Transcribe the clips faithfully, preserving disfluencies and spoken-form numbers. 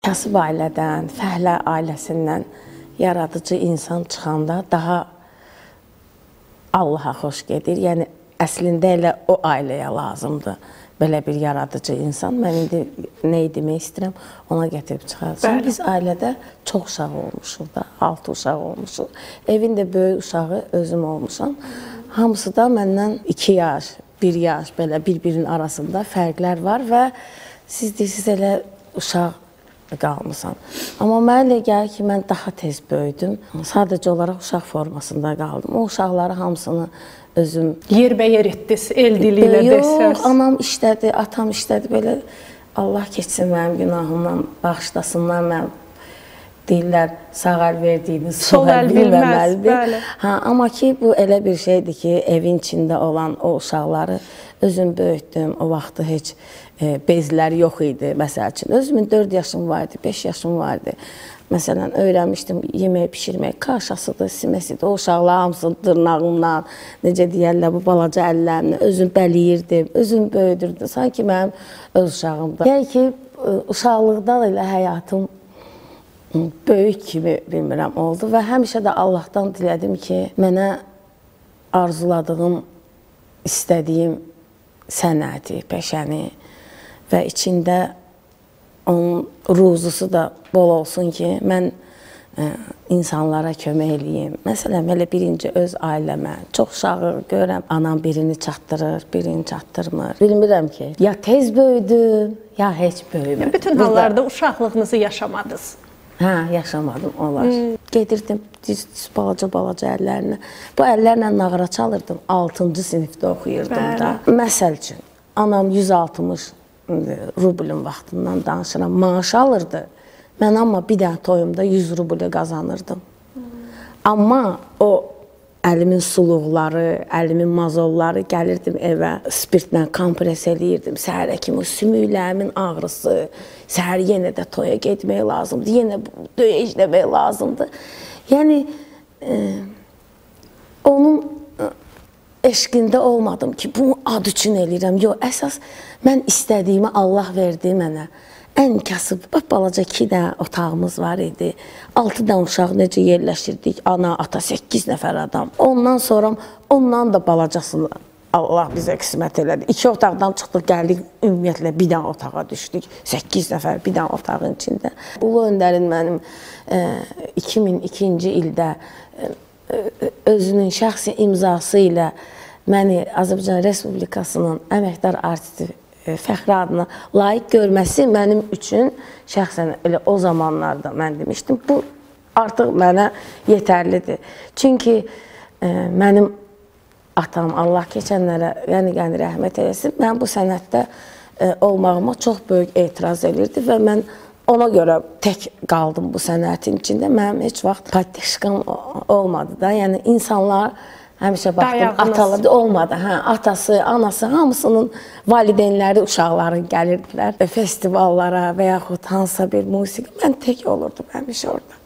kasıb ailədən, fəhlə ailəsindən yaradıcı insan çıxanda daha Allaha xoş gedir. Yəni, əslində elə o ailəyə lazımdır belə bir yaradıcı insan. Mən indi nə demək istəyirəm, ona gətirib çıxaracağım. Biz ailədə çox uşaq olmuşuq da, altı uşaq olmuşuq. Evin də böyük uşağı özüm olmuşam. Hamısı da məndən iki yaş, bir yaş belə bir-birinin arasında fərqlər var və siz deyirsiniz elə uşaq qalmışam. Amma mənə elə gəlir ki, mən daha tez böyüdüm. Sadəcə olaraq uşaq formasında qaldım. O uşaqları hamısını özüm... Yerbəyər etdiniz, el dili ilə desəz. Yox, anam işlədi, atam işlədi. Belə Allah keçsin mənim günahımdan, bağışlasınlar mənim. Deyirlər, sağ əl verdiyiniz, sol əl bilməməlidir. Ha, amma ki, bu elə bir şeydir ki, evin içində olan o uşaqları özüm böyütdüm. O vaxtı heç e, bezləri yox idi, məsəl üçün. Özümün dörd yaşım vardı, beş yaşım vardı. Məsələn, öyrənmişdim yemək pişirmək, kaşasıdır, siməsidir. O uşaqlar hamısı dırnağımla, necə deyərlər, bu balaca əllərimlə özüm bəliyirdim, özüm böyüdürdüm. Sanki mənim öz uşağımdır. Yəni ki, uşaqlıqdan elə həyatım böyük kimi, bilmirəm, oldu və həmişə də Allahdan dilədim ki, mənə arzuladığım, istədiyim sənəti, peşəni və içində onun ruzusu da bol olsun ki, mən ə, insanlara kömək eləyim. Məsələn, elə birinci öz ailəmə, çox uşağı görürəm, anam birini çatdırır, birini çatdırmır. Bilmirəm ki, ya tez böyüdüm, ya heç böyümədim. Bütün hallarda uşaqlığınızı yaşamadınız. Hə, yaşamadım, olar. Hmm. Gedirdim düz balaca-balaca əllərinə. Bu əllərlə nağara çalırdım, altıncı sinifdə oxuyurdum Bəli. Da. Məsəl üçün, anam yüz altmış rublun vaxtından danışıram, maaş alırdı. Mən amma bir dənə toyumda yüz rubl qazanırdım. Hmm. Amma o əlimin suluqları, əlimin mazolları gəlirdim evə, spirtlə kompres eləyirdim. Səhərə kimi sümüklərimin ağrısı, səhər yenə də toya getmək lazımdır, yenə döyəcləmək lazımdır. Yəni, e, onun eşqində olmadım ki, bunu ad üçün eləyirəm. Yox, əsas mən istədiyimi Allah verdi mənə. Ən kasıb, balaca iki dənə otağımız var idi. Altı dənə uşaq necə yerləşirdik, ana, ata, səkkiz nəfər adam. Ondan sonra, ondan da balacasını Allah bizə qismət elədi. İki otaqdan çıxdıq, gəldik, ümumiyyətlə bir dənə otağa düşdük. Səkkiz nəfər bir dənə otağın içində. Ulu Öndərin mənim e, iki min ikinci ildə e, özünün şəxsi imzası ilə məni Azərbaycan Respublikasının əməkdar artisti fəxri adına layiq görməsi mənim üçün şəxsən elə o zamanlarda mən demişdim, bu artıq mənə yetərlidir. Çünki e, mənim atam, Allah keçənlərə yəni, yəni rəhmət eləsin, mən bu sənətdə e, olmağıma çox böyük etiraz edirdi və mən ona görə tək qaldım bu sənətin içində. Mənim heç vaxt patişkam olmadı da, yəni insanlar həmişə baxdım, atalı olmadı. Hə, atası, anası, hamısının valideynləri, uşaqları gəlirdilər festivallara və yaxud hansısa bir musiqi. Mən tək olurdum həmişə orada.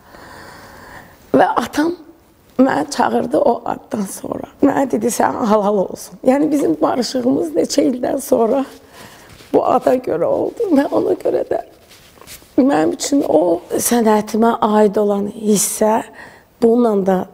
Və atam mənə çağırdı o addan sonra. Mənə dedi, sən halal olsun. Yəni bizim barışığımız neçə ildən sonra bu ada görə oldu və ona görə də mənim üçün o sənətimə aid olan hissə bununla da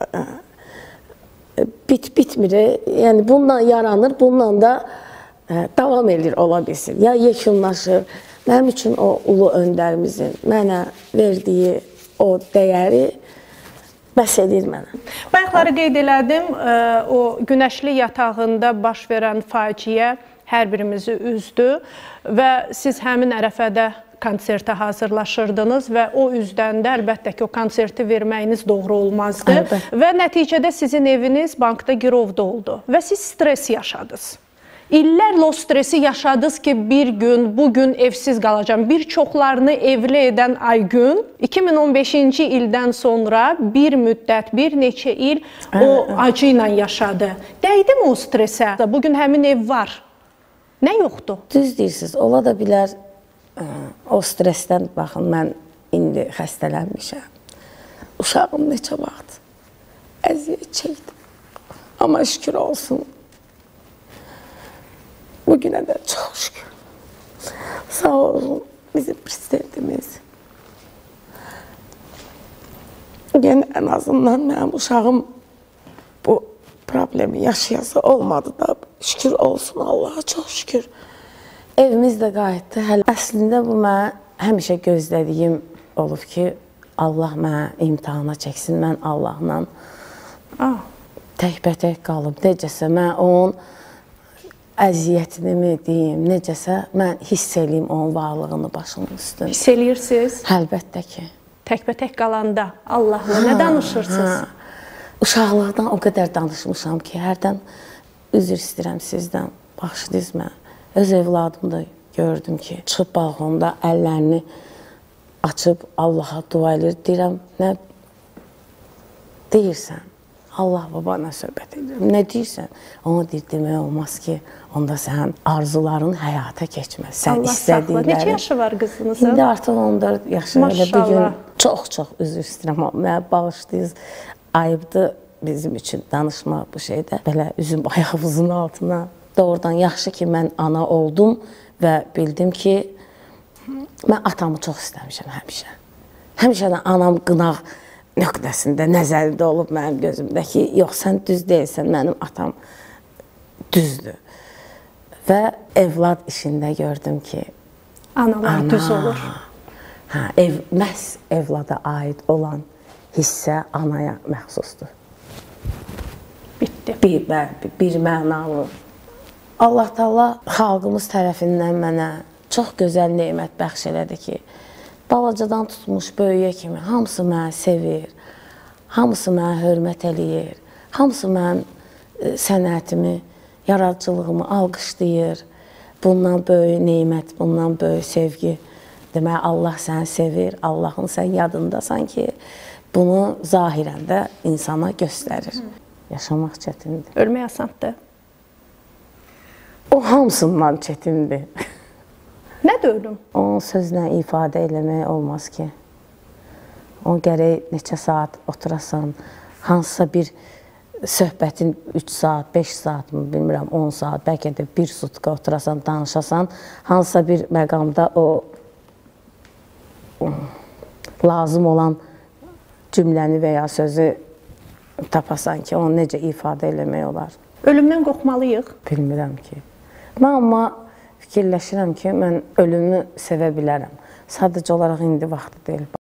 bit bitmir, yəni bununla yaranır, bununla da ə, davam edir ola bilsin. Ya yekunlaşır. Mənim üçün o ulu öndərimizin mənə verdiyi o dəyəri bəs edir mənə. Bayaqları qeyd elədim, ə, o günəşli yatağında baş verən faciə hər birimizi üzdü və siz həmin ərəfədə konsertə hazırlaşırdınız və o üzdən də əlbəttə ki, o konserti verməyiniz doğru olmazdı. Əlbəttə. Və nəticədə sizin eviniz bankda girovda oldu və siz stres yaşadınız. İllərlə o stresi yaşadınız ki, bir gün, bugün evsiz qalacağım. Bir çoxlarını evli edən Aygün iki min on beşinci ildən sonra bir müddət, bir neçə il o acı ilə yaşadı. Dəydimi o stresə? Bugün həmin ev var. Nə yoxdur? Düz deyirsiniz, ola da bilər. O stresdən, baxın, mən indi xəstələnmişəm. Uşağım neçə vaxt əziyyət çəkdi. Amma şükür olsun. Bugünə də çox şükür. Sağ olun bizim prezidentimiz, Yəni ən azından mənim uşağım bu problemi yaşayası olmadı da. Şükür olsun Allaha, çox şükür. Evimiz də qayıtdı. Hələ əslində bu mənə həmişə gözlədiyim olub ki, Allah mənə imtahana çəksin. Mən Allahla Ah. təkbətək qalıb. Necəsə mən onun əziyyətini mi deyim, necəsə mən hiss eləyim onun varlığını başımın üstündə. Hiss eləyirsiniz? Əlbəttə ki. Təkbətək qalanda Allahla nə danışırsınız? Hə. Uşaqlıqdan o qədər danışmışam ki, hərdən üzr istəyirəm sizdən. Bağışlayınız mən. Öz evladım da gördüm ki, çıxıb balkonda əllərini açıb Allaha dua edir. Deyirəm, nə deyirsən? Allah babana söhbət edirəm. Nə deyirsən? Ona deyir, demək olmaz ki, onda sən arzuların həyata keçməz. Sən Allah istədikləri... saxla. Neçə yaşı var qızınızın? İndi artıq on dörd yaşı. Maşallah. Bugün çox-çox üzr istəyirəm. Mənə bağışlayınız. Ayıbdır bizim üçün danışmaq bu şeydə. Belə üzüm ayağımızın altına. Doğrudan yaxşı ki, mən ana oldum və bildim ki, mən atamı çox istəmişəm həmişə. Həmişə də anam qınaq nöqtəsində, nəzərində olub mənim gözümdə ki, yox, sən düz deyilsən, mənim atam düzdür. Və evlad işində gördüm ki, Analar ana, düz olur. Hə, ev, məhz evlada aid olan hissə anaya məxsusdur. Bitdi. Bir, bir, bir mənalı. Allah Taala xalqımız tərəfindən mənə çox gözəl nemət bəxş elədi ki, balacadan tutmuş böyüyə kimi hamısı məni sevir, hamısı mənə hörmət eləyir, hamısı mənim sənətimi, yaradıcılığımı alqışlayır. Bundan böyük nemət, bundan böyük sevgi. Demək, Allah səni sevir, Allahın sən yadındasan ki, bunu zahirən də insana göstərir. Yaşamaq çətindir. Ölmək asandır. O hamısından çətindir. Nədir ölüm? Onun sözlə ifadə eləmək olmaz ki. O gərək neçə saat oturasan, hansısa bir söhbətin üç saat, beş saat mı, bilmirəm, on saat, bəlkə də bir sutka oturasan, danışasan, hansısa bir məqamda o lazım olan cümləni və ya sözü tapasan ki, onu necə ifadə eləmək olar. Ölümdən qorxmalıyıq? Bilmirəm ki. Mən amma fikirləşirəm ki, mən ölümü sevə bilərəm. Sadəcə olaraq indi vaxtı deyil.